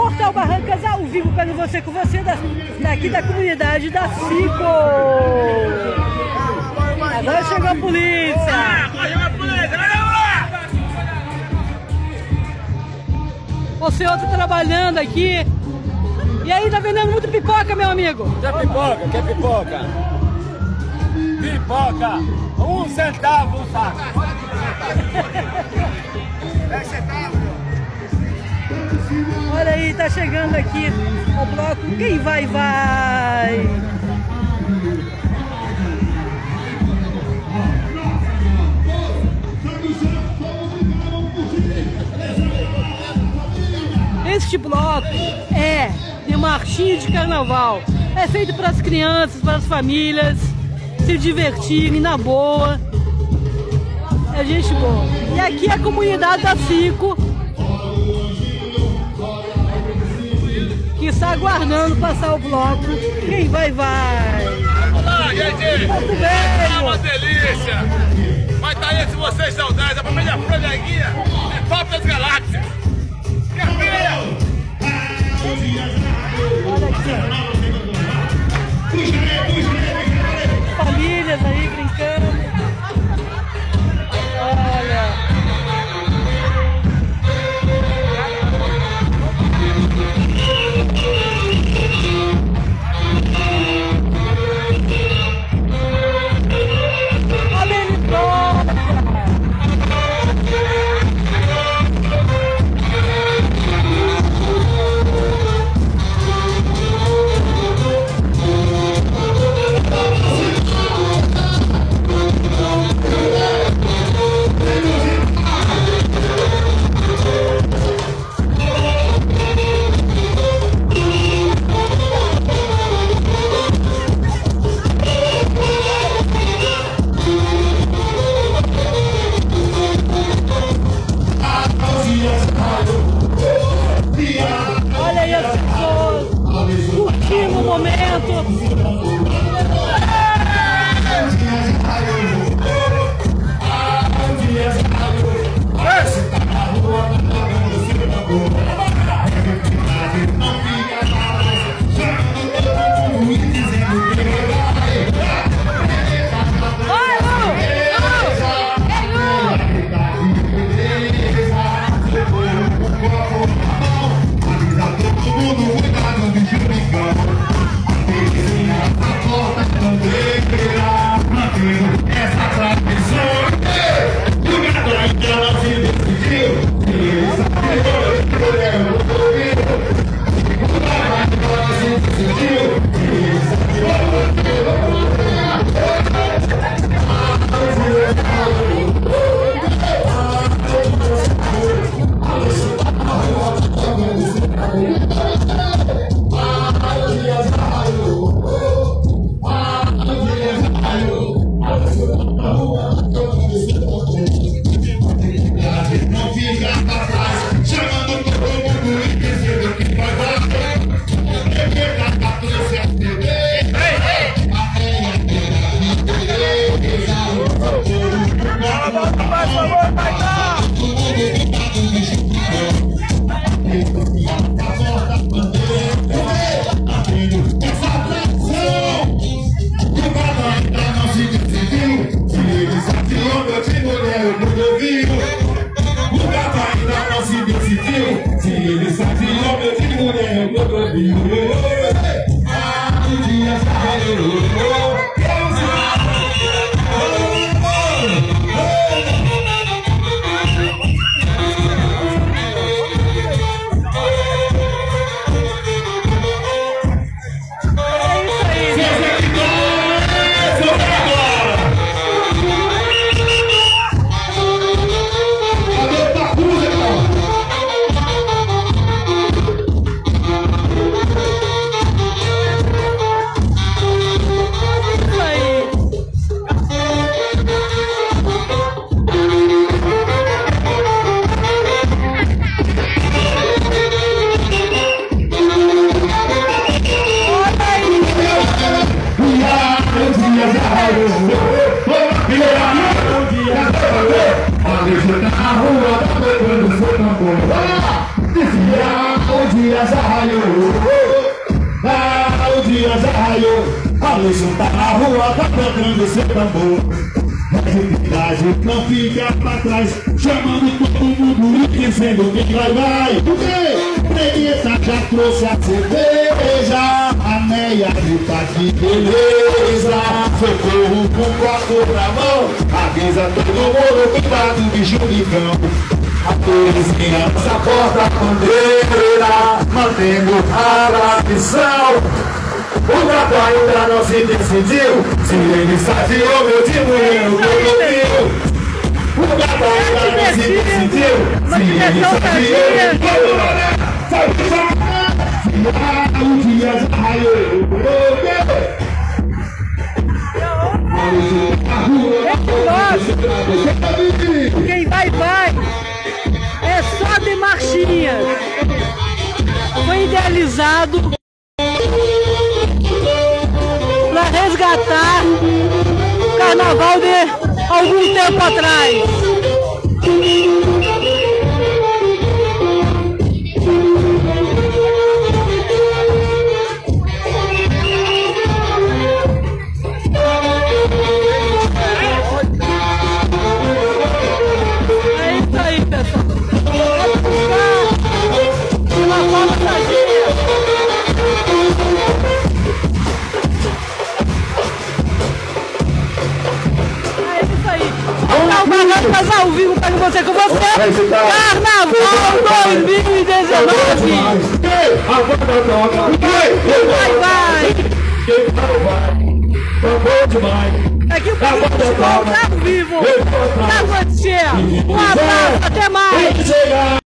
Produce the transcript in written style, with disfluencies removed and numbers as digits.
Portal Barrancas ao vivo para você, com você, daqui da comunidade da Cico. Agora chegou a polícia. O senhor tá trabalhando aqui. E aí, tá vendendo muito pipoca, meu amigo? Quer pipoca? Quer pipoca? Pipoca! 1 centavo um saco. 10 centavos. Olha aí, tá chegando aqui o bloco Quem Vai, Vai! Este bloco é de marchinha de carnaval. É feito para as crianças, para as famílias se divertirem na boa. É gente boa. E aqui é a comunidade da Cico, que está aguardando passar o bloco Quem Vai, Vai! Olá, gente! Muito bem! É uma delícia! Vai estar aí, se vocês saudades, a família Franguinha é top das galáxias! Olha aqui, famílias aí brincando. Olha. Olha aí as pessoas curtindo o momento. dia já raiou, o dia já raiou. A luz tá na rua, tá tocando seu tambor. A atividade não fica pra trás, chamando todo mundo e dizendo que vai. O quê? Preguiça já trouxe a cerveja, a meia grita que beleza. Socorro com o copo na mão, avisa todo mundo, cuidado do bicho bicão. A policinha nossa porta-bandeira, mantendo a tradição. O gato ainda não se decidiu, se ele saciou meu dinheiro, meu. O gato ainda não se decidiu, se ele saciou o dia já raiou. Quem vai, vai. É só de marchinhas. Foi idealizado para resgatar o carnaval de algum tempo atrás. É isso aí, pessoal. Vamos buscar uma forma sadia. Vamos ao vivo para você com você. Carnaval 2019. Vai. Aqui o pessoal ao vivo. Tá, você. Um abraço, até mais.